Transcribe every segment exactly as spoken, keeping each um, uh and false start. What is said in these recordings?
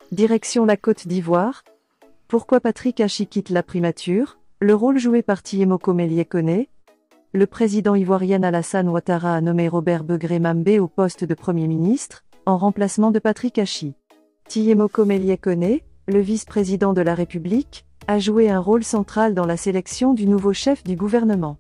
Direction la Côte d'Ivoire. Pourquoi Patrick Hachi quitte la primature? Le rôle joué par Thiemoko Mélié-Koné. Le président ivoirien Alassane Ouattara a nommé Robert Begré-Mambé au poste de Premier ministre, en remplacement de Patrick Hachi. Thiemoko Mélié-Koné, le vice-président de la République, a joué un rôle central dans la sélection du nouveau chef du gouvernement.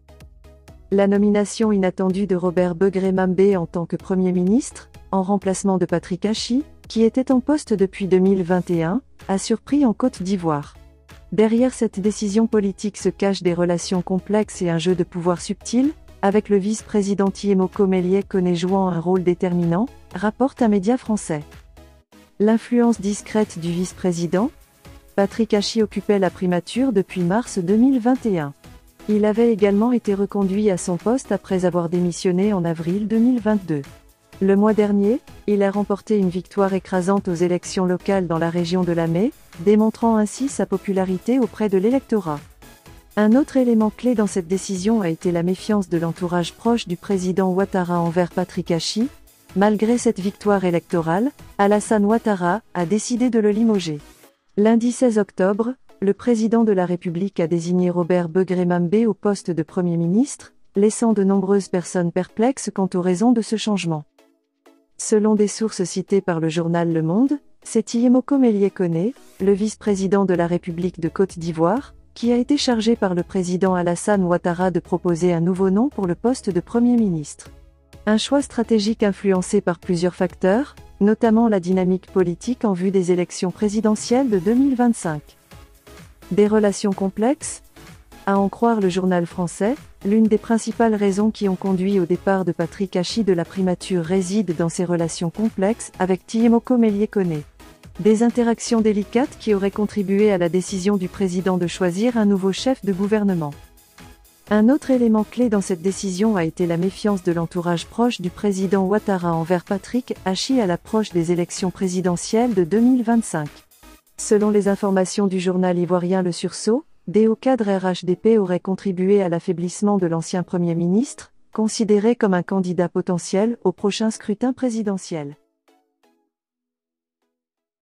La nomination inattendue de Robert Begré-Mambé en tant que Premier ministre, en remplacement de Patrick Hachi, qui était en poste depuis deux mille vingt et un, a surpris en Côte d'Ivoire. Derrière cette décision politique se cachent des relations complexes et un jeu de pouvoir subtil, avec le vice-président Thiemoko Mélié-Koné jouant un rôle déterminant, rapporte un média français. L'influence discrète du vice-président? Patrick Hachi occupait la primature depuis mars deux mille vingt et un. Il avait également été reconduit à son poste après avoir démissionné en avril deux mille vingt-deux. Le mois dernier, il a remporté une victoire écrasante aux élections locales dans la région de Lamé, démontrant ainsi sa popularité auprès de l'électorat. Un autre élément clé dans cette décision a été la méfiance de l'entourage proche du président Ouattara envers Patrick Hachi. Malgré cette victoire électorale, Alassane Ouattara a décidé de le limoger. Lundi seize octobre, le président de la République a désigné Robert Begré-Mambé au poste de Premier ministre, laissant de nombreuses personnes perplexes quant aux raisons de ce changement. Selon des sources citées par le journal Le Monde, c'est Thiemoko Mélié-Koné, le vice-président de la République de Côte d'Ivoire, qui a été chargé par le président Alassane Ouattara de proposer un nouveau nom pour le poste de Premier ministre. Un choix stratégique influencé par plusieurs facteurs, notamment la dynamique politique en vue des élections présidentielles de deux mille vingt-cinq. Des relations complexes? À en croire le journal français, l'une des principales raisons qui ont conduit au départ de Patrick Hachi de la primature réside dans ses relations complexes avec Thiemoko Mélié-Koné. Des interactions délicates qui auraient contribué à la décision du président de choisir un nouveau chef de gouvernement. Un autre élément clé dans cette décision a été la méfiance de l'entourage proche du président Ouattara envers Patrick Hachi à l'approche des élections présidentielles de deux mille vingt-cinq. Selon les informations du journal ivoirien Le Sursaut, des hauts cadres R H D P auraient contribué à l'affaiblissement de l'ancien Premier ministre, considéré comme un candidat potentiel au prochain scrutin présidentiel.